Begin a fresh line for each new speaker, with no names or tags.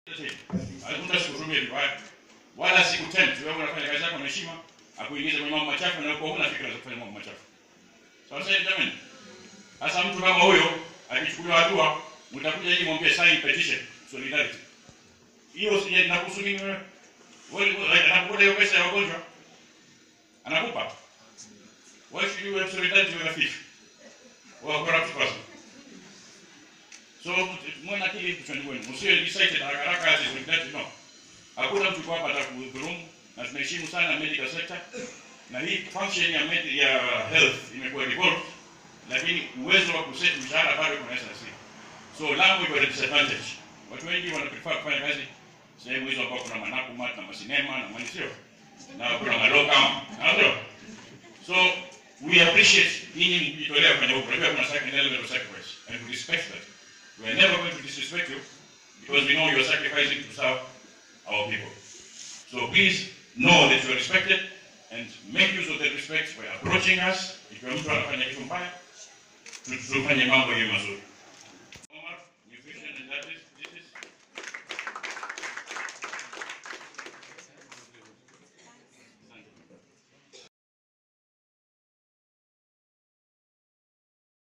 Hakuna sikutumia vibaya. Wala sikutempt wewe unafanya kazi yako na heshima, akuingize kwenye mambo machafu na uko huna fikra za kufanya mambo machafu. Sawa sawa jamani. Sasa mtu kama huyo akichukuliwa hatua, mtakuja hivi mwambie sign petition solidarity. Hiyo si inakuhusu nini wewe? Wewe anakupa hiyo pesa ya wagonjwa. Anakupa. Why should you have solidarity with a thief? Or corrupt person? So mwana kile kitu chani kwenu. Msiwe decided haraka ati solidarity no. Hakuna mtu kwa hapa atakudhulumu na tunaheshimu sana medical sector. Na hii function ya health imekuwa devolved, lakini uwezo wa kuset mshahara bado kuna SRC. So language is a disadvantage. Watu wengi wana prefer kufanya kazi sehemu hizo ambapo kuna manakumat na masinema na manisio na kuna maloka. Ndio. So we appreciate nyinyi mkijitolea kufanya huko. Unajua kuna second element of sacrifice and we respect that. We are never going to disrespect you because we know you are sacrificing to serve our people. So please know that you are respected and make use of that respect by approaching us. If you are mtu anafanya kitu mbaya, tufanye mambo hiyo mazuri.